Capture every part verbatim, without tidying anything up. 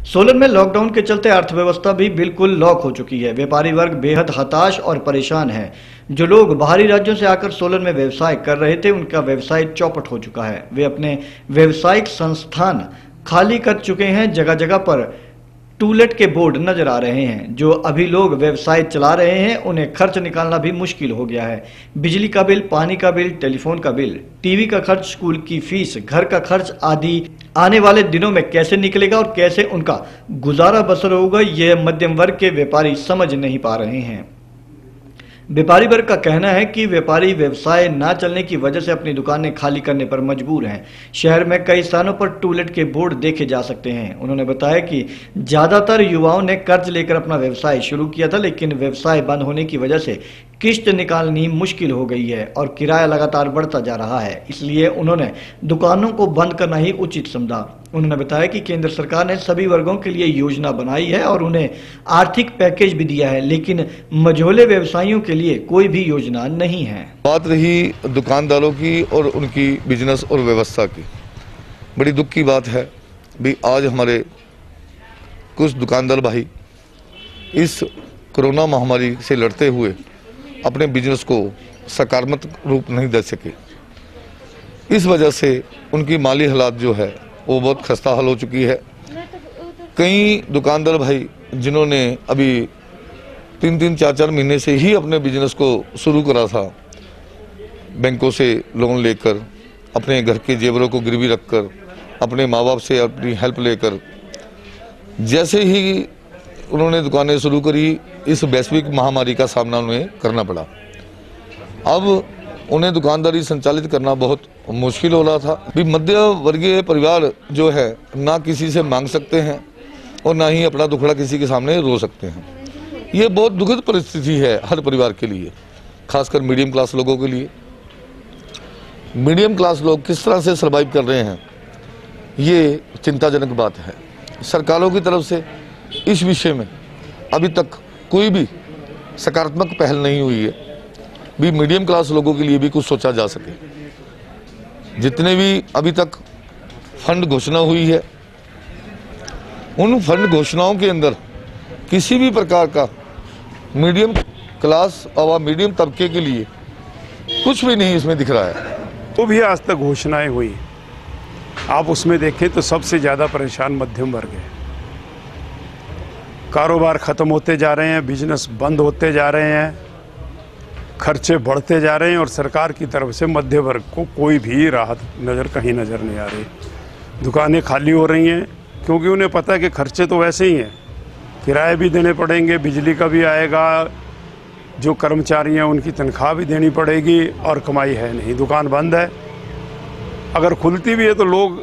सोलन में लॉकडाउन के चलते अर्थव्यवस्था भी बिल्कुल लॉक हो चुकी है। व्यापारी वर्ग बेहद हताश और परेशान है। जो लोग बाहरी राज्यों से आकर सोलन में व्यवसाय कर रहे थे, उनका व्यवसाय चौपट हो चुका है। वे अपने व्यवसायिक संस्थान खाली कर चुके हैं। जगह जगह पर टूलेट के बोर्ड नजर आ रहे हैं। जो अभी लोग व्यवसाय चला रहे हैं, उन्हें खर्च निकालना भी मुश्किल हो गया है। बिजली का बिल, पानी का बिल, टेलीफोन का बिल, टीवी का खर्च, स्कूल की फीस, घर का खर्च आदि आने वाले दिनों में कैसे निकलेगा और कैसे उनका गुजारा बसर होगा, यह मध्यम वर्ग के व्यापारी समझ नहीं पा रहे हैं। व्यापारी वर्ग का कहना है कि व्यापारी व्यवसाय न चलने की वजह से अपनी दुकानें खाली करने पर मजबूर हैं। शहर में कई स्थानों पर टूलेट के बोर्ड देखे जा सकते हैं। उन्होंने बताया कि ज्यादातर युवाओं ने कर्ज लेकर अपना व्यवसाय शुरू किया था, लेकिन व्यवसाय बंद होने की वजह से किस्त निकालनी मुश्किल हो गई है और किराया लगातार बढ़ता जा रहा है। इसलिए उन्होंने दुकानों को बंद करना ही उचित समझा। उन्होंने बताया कि केंद्र सरकार ने सभी वर्गों के लिए योजना बनाई है और उन्हें आर्थिक पैकेज भी दिया है, लेकिन मझोले व्यवसायियों के लिए कोई भी योजना नहीं है। बात रही दुकानदारों की और उनकी बिजनेस और व्यवस्था की, बड़ी दुख की बात है भी आज हमारे कुछ दुकानदार भाई इस कोरोना महामारी से लड़ते हुए अपने बिजनेस को सकारात्मक रूप नहीं दे सके। इस वजह से उनकी माली हालात जो है वो बहुत खस्ता हाल हो चुकी है। कई दुकानदार भाई जिन्होंने अभी तीन तीन चार चार महीने से ही अपने बिजनेस को शुरू करा था, बैंकों से लोन लेकर, अपने घर के जेवरों को गिरवी रखकर, अपने माँ बाप से अपनी हेल्प लेकर, जैसे ही उन्होंने दुकानें शुरू करी, इस वैश्विक महामारी का सामना उन्हें करना पड़ा। अब उन्हें दुकानदारी संचालित करना बहुत मुश्किल हो रहा था। भी मध्य वर्गीय परिवार जो है ना किसी से मांग सकते हैं और ना ही अपना दुखड़ा किसी के सामने रो सकते हैं। ये बहुत दुखद परिस्थिति है हर परिवार के लिए, खासकर मीडियम क्लास लोगों के लिए। मीडियम क्लास लोग किस तरह से सर्वाइव कर रहे हैं, ये चिंताजनक बात है। सरकारों की तरफ से इस विषय में अभी तक कोई भी सकारात्मक पहल नहीं हुई है भी मीडियम क्लास लोगों के लिए भी कुछ सोचा जा सके। जितने भी अभी तक फंड घोषणा हुई है, उन फंड घोषणाओं के अंदर किसी भी प्रकार का मीडियम क्लास और मीडियम तबके के लिए कुछ भी नहीं इसमें दिख रहा है। तो भी आज तक घोषणाएं हुई, आप उसमें देखें तो सबसे ज़्यादा परेशान मध्यम वर्ग है। कारोबार ख़त्म होते जा रहे हैं, बिजनेस बंद होते जा रहे हैं, खर्चे बढ़ते जा रहे हैं और सरकार की तरफ से मध्य वर्ग को कोई भी राहत नज़र कहीं नज़र नहीं आ रही। दुकानें खाली हो रही हैं क्योंकि उन्हें पता है कि खर्चे तो वैसे ही हैं, किराए भी देने पड़ेंगे, बिजली का भी आएगा, जो कर्मचारी हैं उनकी तनख्वाह भी देनी पड़ेगी और कमाई है नहीं, दुकान बंद है। अगर खुलती भी है तो लोग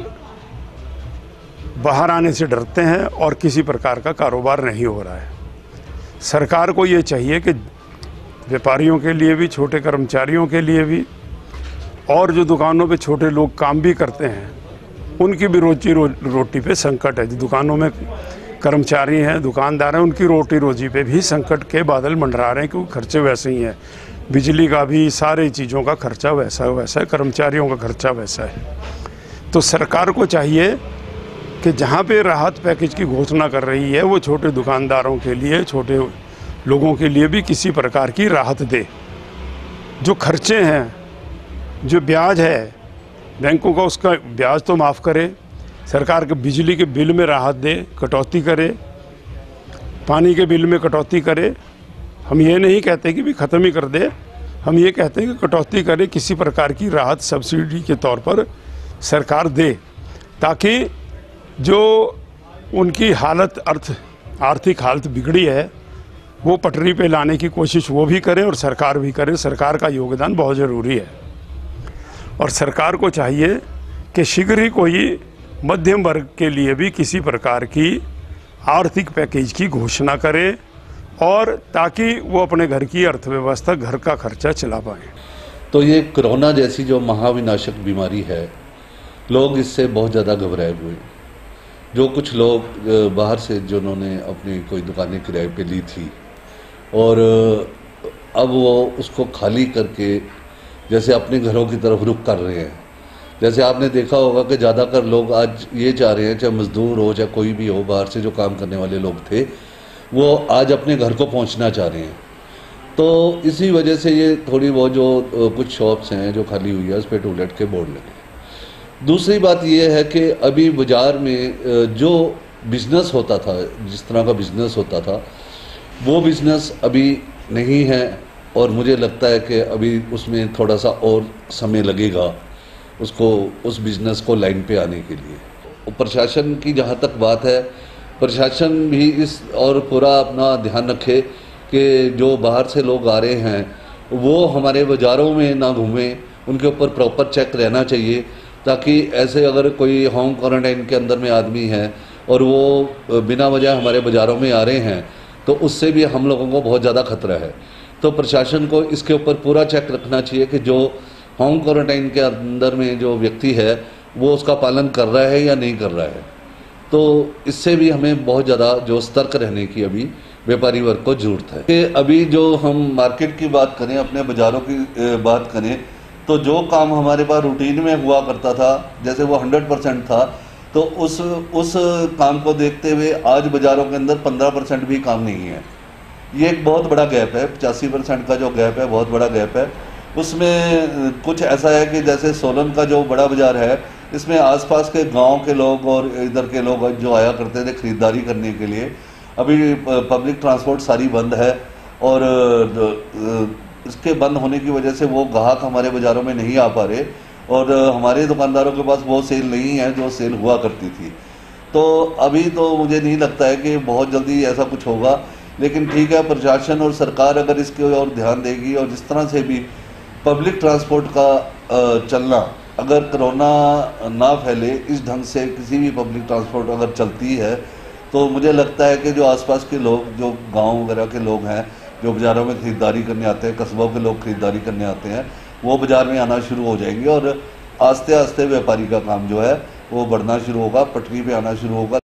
बाहर आने से डरते हैं और किसी प्रकार का कारोबार नहीं हो रहा है। सरकार को ये चाहिए कि व्यापारियों के लिए भी, छोटे कर्मचारियों के लिए भी और जो दुकानों पे छोटे लोग काम भी करते हैं उनकी भी रोजी रो, रोटी पे संकट है। जो दुकानों में कर्मचारी हैं, दुकानदार हैं, उनकी रोटी रोजी पे भी संकट के बादल मंडरा रहे हैं क्योंकि खर्चे वैसे ही हैं। बिजली का भी, सारी चीज़ों का खर्चा वैसा वैसा है, कर्मचारियों का खर्चा वैसा है। तो सरकार को चाहिए कि जहाँ पे राहत पैकेज की घोषणा कर रही है वो छोटे दुकानदारों के लिए, छोटे लोगों के लिए भी किसी प्रकार की राहत दे। जो खर्चे हैं, जो ब्याज है बैंकों का, उसका ब्याज तो माफ़ करे। सरकार के बिजली के बिल में राहत दे, कटौती करे, पानी के बिल में कटौती करे। हम ये नहीं कहते कि भी ख़त्म ही कर दे, हम ये कहते हैं कि कटौती करे, किसी प्रकार की राहत सब्सिडी के तौर पर सरकार दे, ताकि जो उनकी हालत अर्थ आर्थिक हालत बिगड़ी है वो पटरी पे लाने की कोशिश वो भी करें और सरकार भी करे। सरकार का योगदान बहुत ज़रूरी है और सरकार को चाहिए कि शीघ्र ही कोई मध्यम वर्ग के लिए भी किसी प्रकार की आर्थिक पैकेज की घोषणा करे और ताकि वो अपने घर की अर्थव्यवस्था, घर का खर्चा चला पाए। तो ये कोरोना जैसी जो महाविनाशक बीमारी है, लोग इससे बहुत ज़्यादा घबराए हुए हैं। जो कुछ लोग बाहर से जिन्होंने अपनी कोई दुकानें किराए पे ली थी और अब वो उसको खाली करके जैसे अपने घरों की तरफ रुख कर रहे हैं, जैसे आपने देखा होगा कि ज़्यादातर लोग आज ये चाह रहे हैं, चाहे मजदूर हो चाहे कोई भी हो, बाहर से जो काम करने वाले लोग थे वो आज अपने घर को पहुंचना चाह रहे हैं। तो इसी वजह से ये थोड़ी बहुत जो कुछ शॉप्स हैं जो खाली हुई है उस पर टू लेट के बोर्ड लगे। दूसरी बात ये है कि अभी बाज़ार में जो बिज़नेस होता था, जिस तरह का बिज़नेस होता था, वो बिज़नेस अभी नहीं है और मुझे लगता है कि अभी उसमें थोड़ा सा और समय लगेगा उसको, उस बिज़नेस को लाइन पे आने के लिए। प्रशासन की जहाँ तक बात है, प्रशासन भी इस और पूरा अपना ध्यान रखे कि जो बाहर से लोग आ रहे हैं वो हमारे बाज़ारों में ना घूमें, उनके ऊपर प्रॉपर चेक रहना चाहिए, ताकि ऐसे अगर कोई होम क्वारंटाइन के अंदर में आदमी है और वो बिना वजह हमारे बाज़ारों में आ रहे हैं तो उससे भी हम लोगों को बहुत ज़्यादा खतरा है। तो प्रशासन को इसके ऊपर पूरा चेक रखना चाहिए कि जो होम क्वारंटाइन के अंदर में जो व्यक्ति है वो उसका पालन कर रहा है या नहीं कर रहा है। तो इससे भी हमें बहुत ज़्यादा जो सतर्क रहने की अभी व्यापारी वर्ग को ज़रूरत है। कि अभी जो हम मार्केट की बात करें, अपने बाज़ारों की बात करें, तो जो काम हमारे पास रूटीन में हुआ करता था जैसे वो हंड्रेड परसेंट था, तो उस उस काम को देखते हुए आज बाज़ारों के अंदर पंद्रह परसेंट भी काम नहीं है। ये एक बहुत बड़ा गैप है, पचासी परसेंट का जो गैप है बहुत बड़ा गैप है। उसमें कुछ ऐसा है कि जैसे सोलन का जो बड़ा बाज़ार है, इसमें आसपास के गांव के लोग और इधर के लोग जो आया करते थे ख़रीदारी करने के लिए, अभी पब्लिक ट्रांसपोर्ट सारी बंद है और इसके बंद होने की वजह से वो ग्राहक हमारे बाज़ारों में नहीं आ पा रहे और हमारे दुकानदारों के पास वो सेल नहीं है जो सेल हुआ करती थी। तो अभी तो मुझे नहीं लगता है कि बहुत जल्दी ऐसा कुछ होगा, लेकिन ठीक है, प्रशासन और सरकार अगर इसके और ध्यान देगी और जिस तरह से भी पब्लिक ट्रांसपोर्ट का चलना, अगर कोरोना ना फैले इस ढंग से किसी भी पब्लिक ट्रांसपोर्ट अगर चलती है, तो मुझे लगता है कि जो आसपास के लोग, जो गांव वगैरह के लोग हैं, जो बाज़ारों में ख़रीदारी करने आते हैं, कस्बों के लोग ख़रीदारी करने आते हैं, वो बाज़ार में आना शुरू हो जाएंगे और आस्ते आस्ते व्यापारी का काम जो है वो बढ़ना शुरू होगा, पटरी पे आना शुरू होगा।